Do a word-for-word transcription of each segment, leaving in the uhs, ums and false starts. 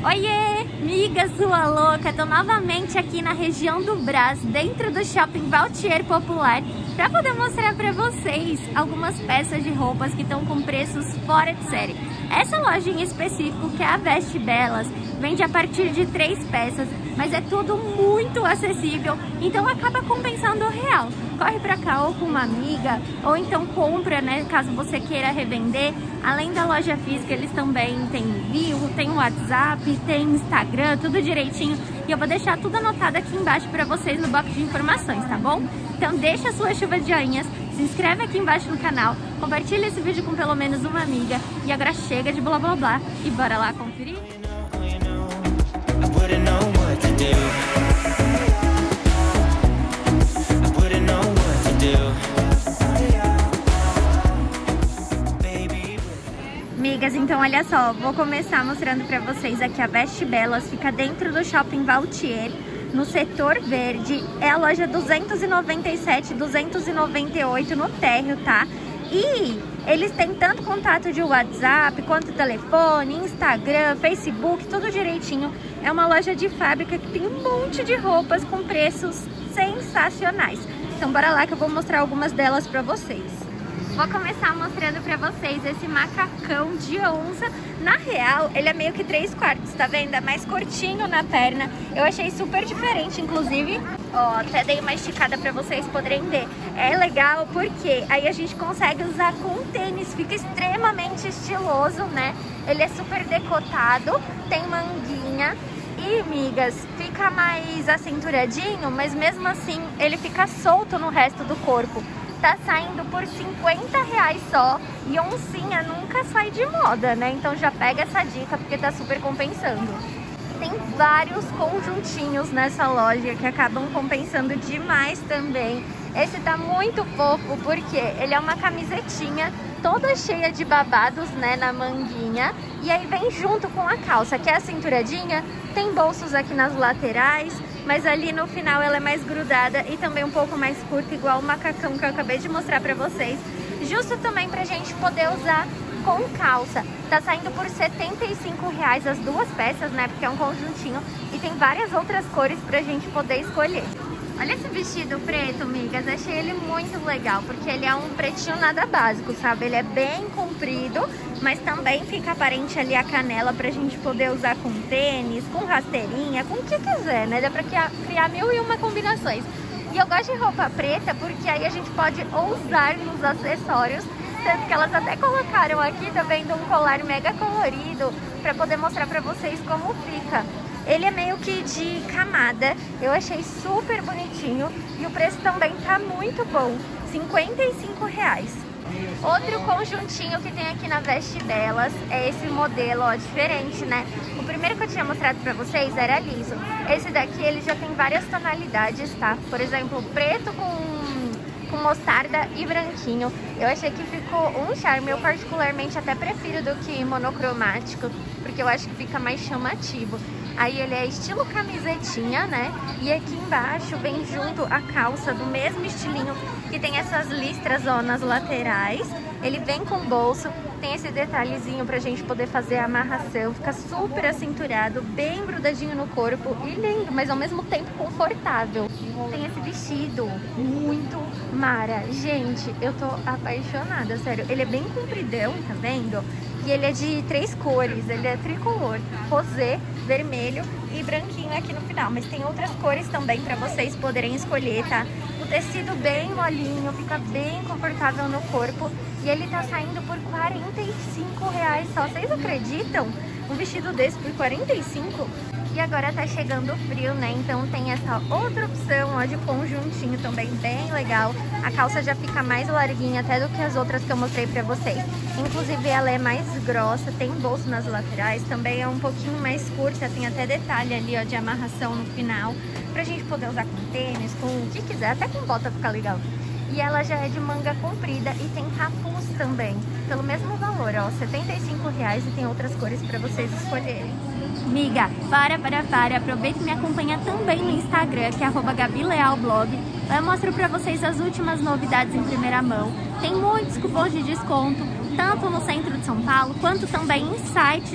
Oiê, miga sua louca, tô novamente aqui na região do Brás, dentro do Shopping Valtier Popular, para poder mostrar para vocês algumas peças de roupas que estão com preços fora de série. Essa loja em específico, que é a Veste Belas, vende a partir de três peças, mas é tudo muito acessível, então acaba compensando o real. Corre pra cá ou com uma amiga, ou então compra, né, caso você queira revender. Além da loja física, eles também têm envio, tem WhatsApp, tem Instagram, tudo direitinho. E eu vou deixar tudo anotado aqui embaixo pra vocês no box de informações, tá bom? Então deixa a sua chuva de joinhas, se inscreve aqui embaixo no canal, compartilha esse vídeo com pelo menos uma amiga. E agora chega de blá blá blá e bora lá conferir? Amigas, então olha só, vou começar mostrando pra vocês aqui a Veste Belas, fica dentro do Shopping Valtier, no setor verde, é a loja duzentos e noventa e sete, duzentos e noventa e oito no térreo, tá? E eles têm tanto contato de WhatsApp, quanto telefone, Instagram, Facebook, tudo direitinho. É uma loja de fábrica que tem um monte de roupas com preços sensacionais. Então bora lá que eu vou mostrar algumas delas pra vocês. Vou começar mostrando pra vocês esse macacão de onça. Na real, ele é meio que três quartos, tá vendo? É mais curtinho na perna. Eu achei super diferente, inclusive. Ó, até dei uma esticada pra vocês poderem ver. É legal porque aí a gente consegue usar com tênis. Fica extremamente estiloso, né? Ele é super decotado, tem manguinha. E, migas, fica mais acinturadinho, mas mesmo assim ele fica solto no resto do corpo. Tá saindo por cinquenta reais só, e oncinha nunca sai de moda, né? Então já pega essa dica porque tá super compensando. Tem vários conjuntinhos nessa loja que acabam compensando demais também. Esse tá muito fofo porque ele é uma camisetinha toda cheia de babados, né, na manguinha. E aí vem junto com a calça, que é a cinturadinha. Tem bolsos aqui nas laterais, mas ali no final ela é mais grudada e também um pouco mais curta, igual o macacão que eu acabei de mostrar pra vocês. Justo também pra gente poder usar com calça. Tá saindo por setenta e cinco reais as duas peças, né, porque é um conjuntinho. E tem várias outras cores pra gente poder escolher. Olha esse vestido preto, migas, achei ele muito legal, porque ele é um pretinho nada básico, sabe? Ele é bem comprido, mas também fica aparente ali a canela pra gente poder usar com tênis, com rasteirinha, com o que quiser, né? Dá pra criar mil e uma combinações. E eu gosto de roupa preta porque aí a gente pode ousar nos acessórios, tanto que elas até colocaram aqui, tá vendo, um colar mega colorido pra poder mostrar pra vocês como fica. Ele é meio que de camada, eu achei super bonitinho e o preço também tá muito bom, cinquenta e cinco reais. Outro conjuntinho que tem aqui na Veste Belas é esse modelo, ó, diferente, né? O primeiro que eu tinha mostrado pra vocês era liso. Esse daqui ele já tem várias tonalidades, tá? Por exemplo, preto com, com mostarda e branquinho. Eu achei que ficou um charme, eu particularmente até prefiro do que monocromático, porque eu acho que fica mais chamativo. Aí ele é estilo camisetinha, né? E aqui embaixo vem junto a calça do mesmo estilinho, que tem essas listras, ó, nas laterais. Ele vem com bolso, tem esse detalhezinho pra gente poder fazer a amarração. Fica super acinturado, bem grudadinho no corpo e lindo, mas ao mesmo tempo confortável. Tem esse vestido muito mara. Gente, eu tô apaixonada, sério. Ele é bem compridão, tá vendo? E ele é de três cores, ele é tricolor, rosé, vermelho e branquinho aqui no final. Mas tem outras cores também pra vocês poderem escolher, tá? O tecido bem molinho, fica bem confortável no corpo. E ele tá saindo por quarenta e cinco reais só. Vocês acreditam? Um vestido desse por quarenta e cinco? E agora tá chegando o frio, né? Então tem essa outra opção, ó, de conjuntinho também bem legal. A calça já fica mais larguinha até do que as outras que eu mostrei pra vocês. Inclusive ela é mais grossa, tem bolso nas laterais, também é um pouquinho mais curta, tem até detalhe ali, ó, de amarração no final, pra gente poder usar com tênis, com o que quiser, até com bota fica legal. E ela já é de manga comprida e tem capuz também, pelo mesmo valor, ó, setenta e cinco reais, e tem outras cores pra vocês escolherem. Miga, para, para, para, aproveita e me acompanha também no Instagram, que é arroba Gabi Leal Blog. Lá eu mostro pra vocês as últimas novidades em primeira mão. Tem muitos cupons de desconto, tanto no centro de São Paulo, quanto também em sites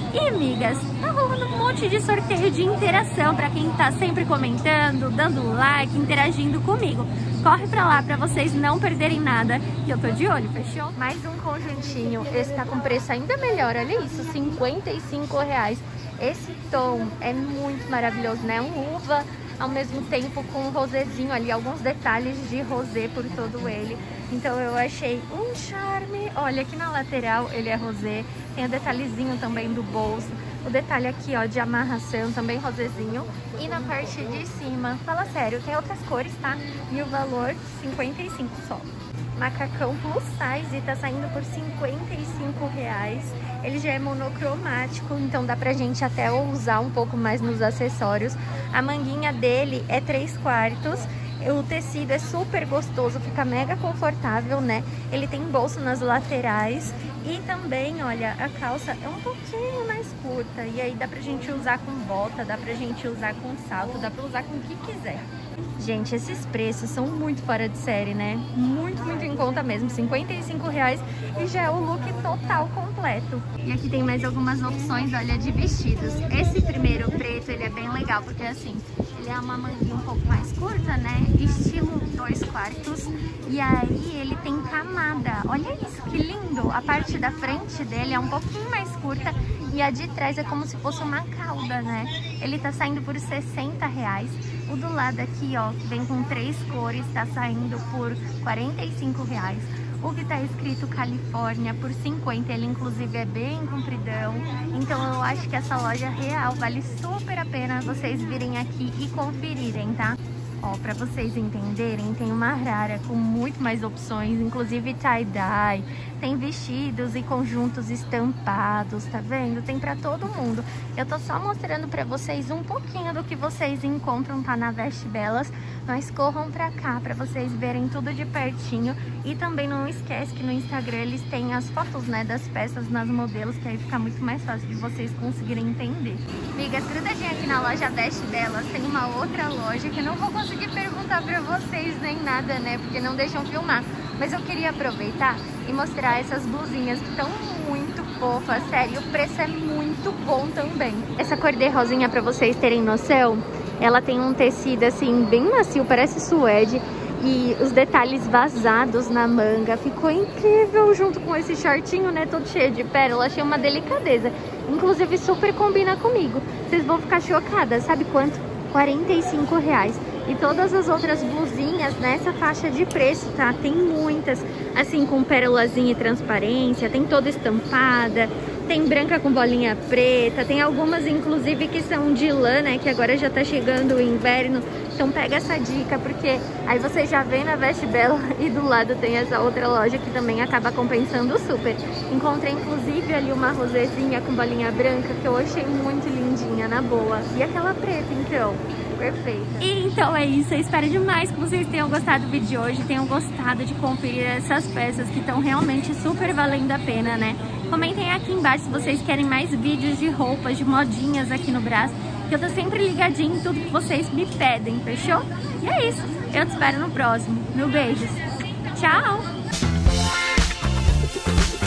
E amigas, tá rolando um monte de sorteio de interação pra quem tá sempre comentando, dando like, interagindo comigo. Corre pra lá pra vocês não perderem nada, que eu tô de olho, fechou? Mais um conjuntinho, esse tá com preço ainda melhor, olha isso, cinquenta e cinco reais. Esse tom é muito maravilhoso, né? Um uva, ao mesmo tempo com um rosézinho ali, alguns detalhes de rosé por todo ele. Então eu achei um charme. Olha, aqui na lateral ele é rosé, tem o detalhezinho também do bolso, o detalhe aqui, ó, de amarração, também rosézinho. E na parte de cima, fala sério, tem outras cores, tá? E o valor, cinquenta e cinco só. Macacão plus size e tá saindo por cinquenta e cinco reais. Ele já é monocromático, então dá pra gente até usar um pouco mais nos acessórios. A manguinha dele é três quartos. O tecido é super gostoso, fica mega confortável, né? Ele tem bolso nas laterais e também, olha, a calça é um pouquinho mais curta. E aí dá pra gente usar com bota, dá pra gente usar com salto, dá pra usar com o que quiser. Gente, esses preços são muito fora de série, né? Muito, muito em conta mesmo. cinquenta e cinco reais e já é o look total completo. E aqui tem mais algumas opções, olha, de vestidos. Esse primeiro preto, ele é bem legal, porque assim, ele é uma manguinha um pouco mais curta, né? Estilo dois quartos. E aí ele tem camada. Olha isso, que lindo! A parte da frente dele é um pouquinho mais curta e a de trás é como se fosse uma cauda, né? Ele tá saindo por sessenta reais. O do lado aqui, ó, que vem com três cores, tá saindo por quarenta e cinco reais. O que tá escrito Califórnia por cinquenta, ele inclusive é bem compridão. Então eu acho que essa loja real vale super a pena vocês virem aqui e conferirem, tá? Ó, pra vocês entenderem, tem uma Rara com muito mais opções, inclusive tie-dye, tem vestidos e conjuntos estampados, tá vendo? Tem pra todo mundo. Eu tô só mostrando pra vocês um pouquinho do que vocês encontram, tá, na Veste Belas, mas corram pra cá pra vocês verem tudo de pertinho. E também não esquece que no Instagram eles têm as fotos, né, das peças nas modelos, que aí fica muito mais fácil de vocês conseguirem entender. Amigas, grudadinha aqui na loja Veste Belas, tem uma outra loja que eu não vou conseguir perguntar pra vocês nem nada, né, porque não deixam filmar. Mas eu queria aproveitar e mostrar essas blusinhas que estão muito fofas, sério, o preço é muito bom também. Essa cor de rosinha, pra vocês terem noção, ela tem um tecido assim bem macio, parece suede. E os detalhes vazados na manga, ficou incrível junto com esse shortinho, né, todo cheio de pérola, achei uma delicadeza. Inclusive super combina comigo, vocês vão ficar chocadas, sabe quanto? quarenta e cinco reais. E todas as outras blusinhas nessa faixa de preço, tá? Tem muitas, assim, com pérolazinha e transparência, tem toda estampada, tem branca com bolinha preta, tem algumas, inclusive, que são de lã, né? Que agora já tá chegando o inverno. Então pega essa dica, porque aí você já vem na Veste Bela e do lado tem essa outra loja que também acaba compensando super. Encontrei, inclusive, ali uma rosézinha com bolinha branca que eu achei muito lindinha, na boa. E aquela preta, então? Perfeita. E então é isso, eu espero demais que vocês tenham gostado do vídeo de hoje, tenham gostado de conferir essas peças que estão realmente super valendo a pena, né? Comentem aqui embaixo se vocês querem mais vídeos de roupas, de modinhas aqui no Brás, que eu tô sempre ligadinha em tudo que vocês me pedem, fechou? E é isso, eu te espero no próximo. Mil beijos. Tchau!